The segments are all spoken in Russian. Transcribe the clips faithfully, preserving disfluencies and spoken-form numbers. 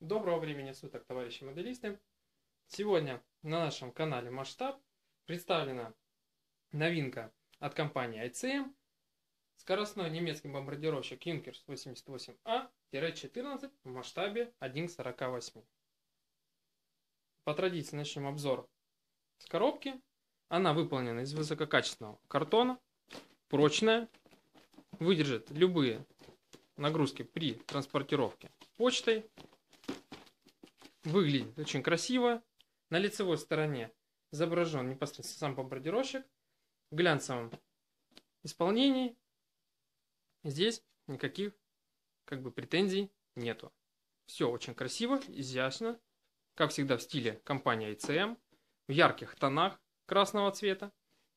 Доброго времени суток, товарищи моделисты! Сегодня на нашем канале Масштаб представлена новинка от компании ай си эм, скоростной немецкий бомбардировщик Юнкерс восемьдесят восемь А четырнадцать в масштабе один к сорока восьми. По традиции начнем обзор с коробки. Она выполнена из высококачественного картона, прочная, выдержит любые нагрузки при транспортировке почтой. Выглядит очень красиво. На лицевой стороне изображен непосредственно сам бомбардировщик в глянцевом исполнении. Здесь никаких как бы претензий нету. Все очень красиво, изящно, как всегда в стиле компании ай си эм, в ярких тонах красного цвета.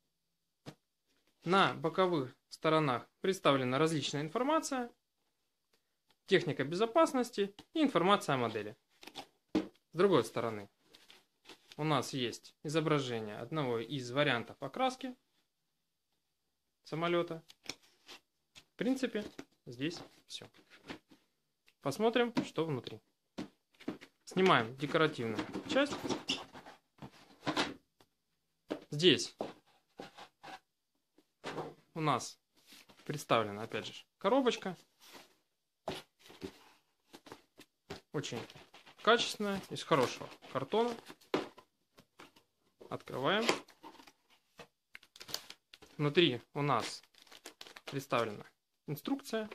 На боковых сторонах представлена различная информация, техника безопасности и информация о модели. С другой стороны у нас есть изображение одного из вариантов окраски самолета. В принципе, здесь все. Посмотрим, что внутри. Снимаем декоративную часть. Здесь у нас представлена, опять же, коробочка. Очень качественная, из хорошего картона. Открываем. Внутри у нас представлена инструкция.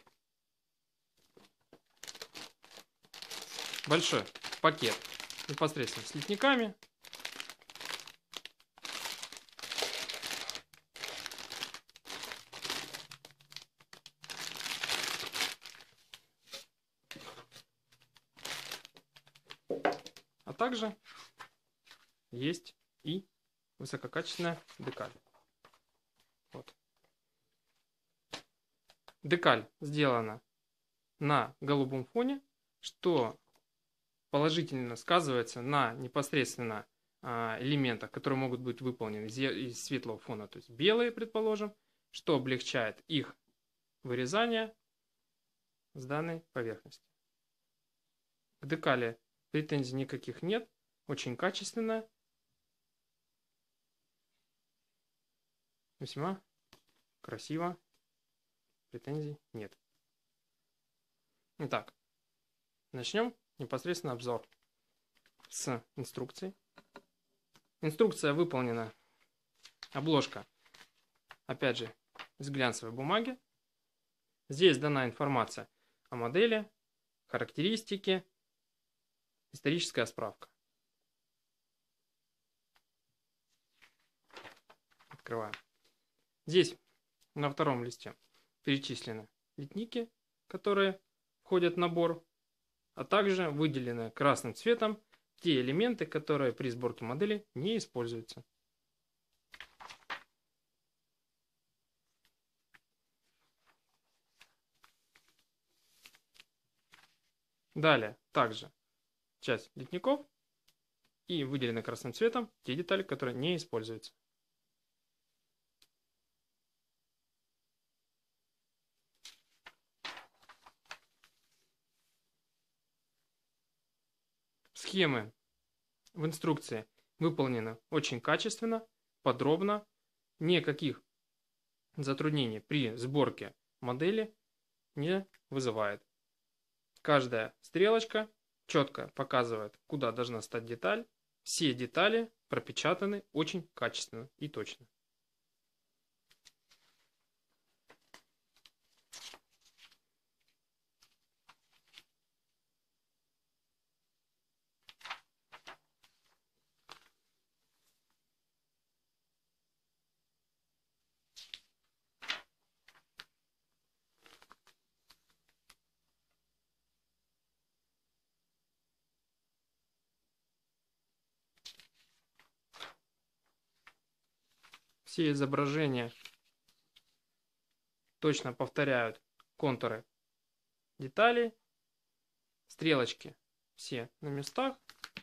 Большой пакет непосредственно с литниками. А также есть и высококачественная декаль. Вот. Декаль сделана на голубом фоне, что положительно сказывается на непосредственно элементах, которые могут быть выполнены из светлого фона, то есть белые, предположим, что облегчает их вырезание с данной поверхности. К декали претензий никаких нет, очень качественная, весьма красиво, претензий нет. Итак, начнем непосредственно обзор с инструкцией. Инструкция выполнена, обложка, опять же, из глянцевой бумаги. Здесь дана информация о модели, характеристики, историческая справка. Открываем. Здесь на втором листе перечислены литники, которые входят в набор, а также выделены красным цветом те элементы, которые при сборке модели не используются. Далее также часть литников и выделены красным цветом те детали, которые не используются. Схемы в инструкции выполнены очень качественно, подробно, никаких затруднений при сборке модели не вызывает. Каждая стрелочка четко показывает, куда должна стать деталь. Все детали пропечатаны очень качественно и точно. Все изображения точно повторяют контуры деталей. Стрелочки все на местах.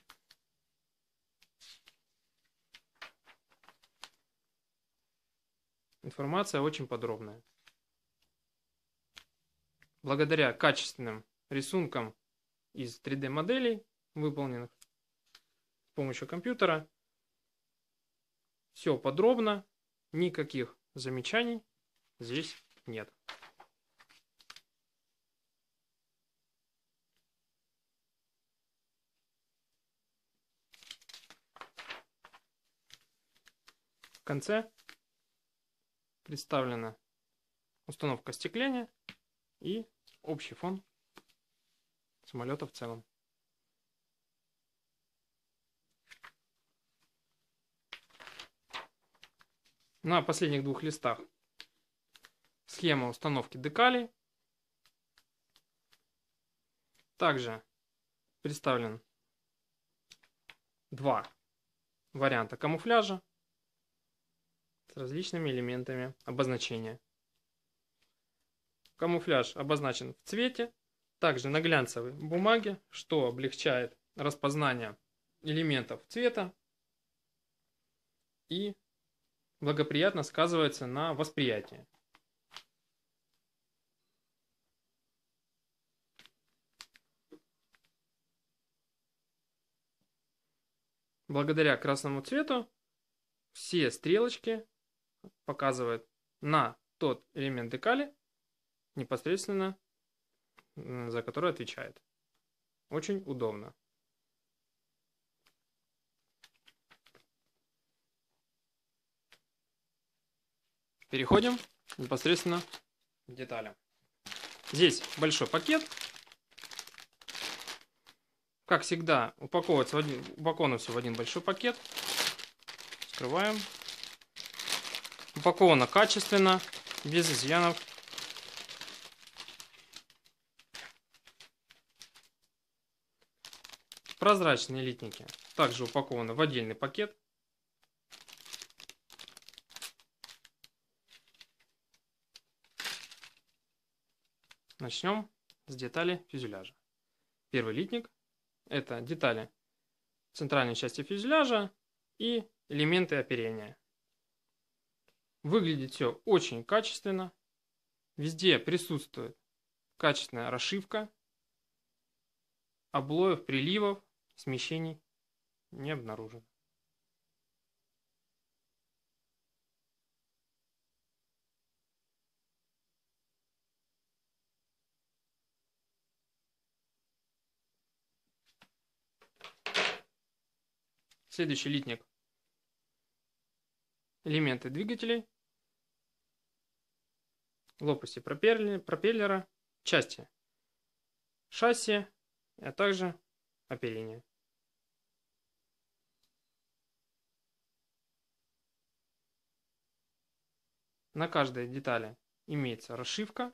Информация очень подробная. Благодаря качественным рисункам из три дэ моделей, выполненных с помощью компьютера. Все подробно, никаких замечаний здесь нет. В конце представлена установка остекления и общий фон самолета в целом. На последних двух листах схема установки декалей. Также представлен два варианта камуфляжа с различными элементами обозначения. Камуфляж обозначен в цвете, также на глянцевой бумаге, что облегчает распознание элементов цвета и благоприятно сказывается на восприятии. Благодаря красному цвету все стрелочки показывают на тот элемент декали, непосредственно за который отвечает. Очень удобно. Переходим непосредственно к деталям. Здесь большой пакет. Как всегда, упаковывается в один, упаковано все в один большой пакет. Скрываем. Упаковано качественно, без изъянов. Прозрачные литники также упакованы в отдельный пакет. Начнем с деталей фюзеляжа. Первый литник — это детали центральной части фюзеляжа и элементы оперения. Выглядит все очень качественно. Везде присутствует качественная расшивка. Облоев, приливов, смещений не обнаружено. Следующий литник. Элементы двигателей, лопасти пропеллера, части шасси, а также оперение. На каждой детали имеется расшивка.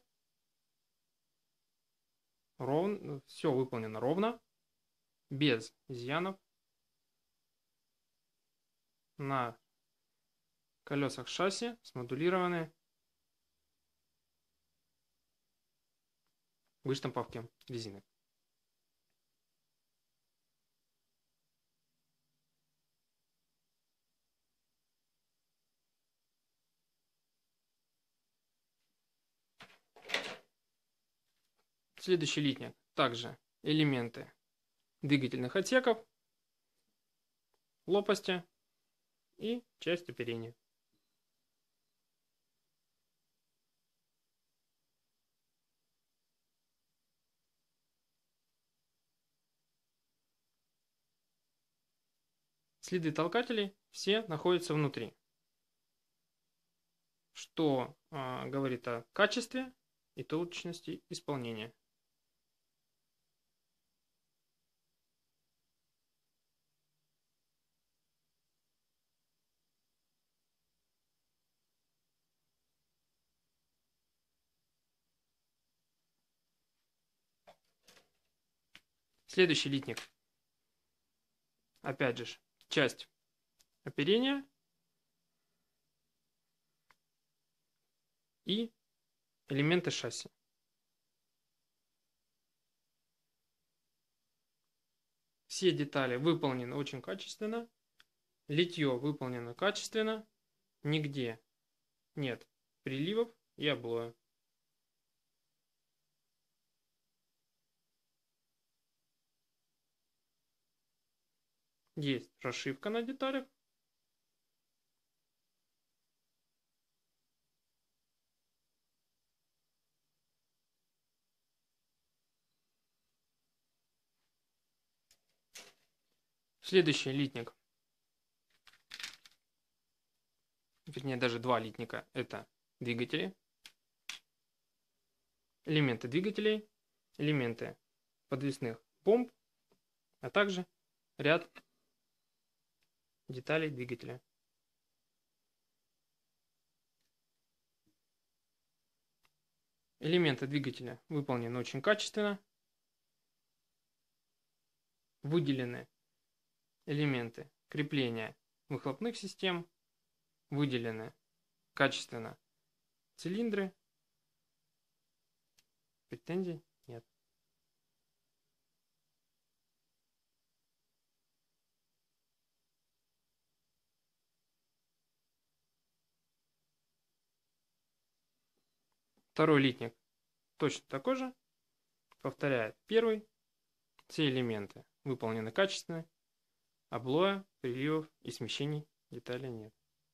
Ровно, все выполнено ровно, без изъянов. На колесах шасси смодулированы выштамповки резинок. Следующий литник. Также элементы двигательных отсеков, лопасти и часть оперения. Следы толкателей все находятся внутри, что э, говорит о качестве и точности исполнения. Следующий литник. Опять же, часть оперения и элементы шасси. Все детали выполнены очень качественно. Литье выполнено качественно. Нигде нет приливов и облоя. Есть расшивка на деталях. Следующий литник, вернее даже два литника, это двигатели, элементы двигателей, элементы подвесных помп, а также ряд деталей двигателя. Элементы двигателя выполнены очень качественно. Выделены элементы крепления выхлопных систем, выделены качественно цилиндры. Претензий нет. Второй литник точно такой же. Повторяет первый. Все элементы выполнены качественно. Облоя, приливов и смещений деталей нет.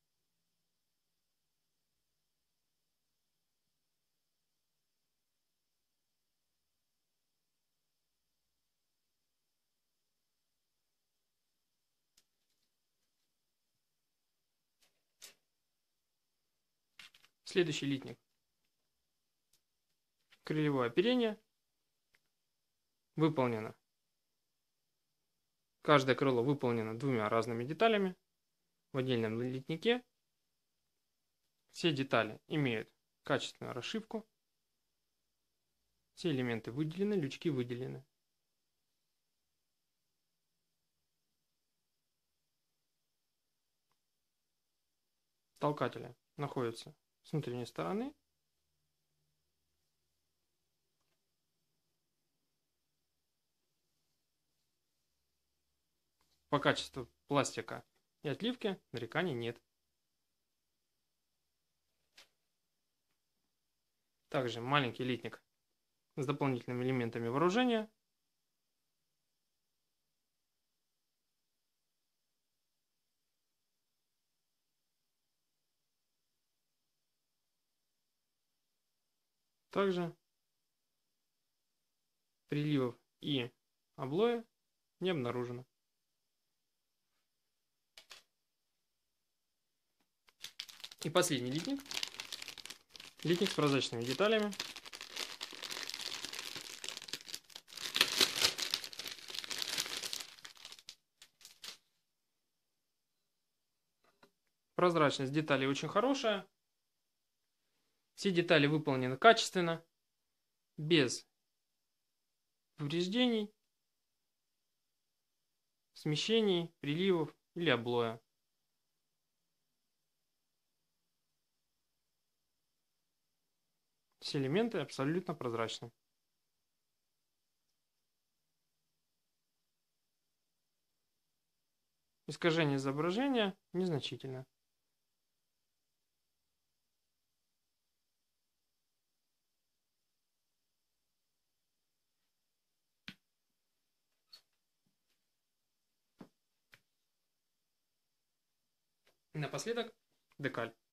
Следующий литник. Крылевое оперение. Выполнено. Каждое крыло выполнено двумя разными деталями. В отдельном литнике все детали имеют качественную расшивку. Все элементы выделены, лючки выделены. Толкатели находятся с внутренней стороны. По качеству пластика и отливки нареканий нет. Также маленький литник с дополнительными элементами вооружения. Также приливов и облоя не обнаружено. И последний литник. Литник с прозрачными деталями. Прозрачность деталей очень хорошая. Все детали выполнены качественно, без повреждений, смещений, приливов или облоя. Все элементы абсолютно прозрачны. Искажение изображения незначительно. И напоследок декаль.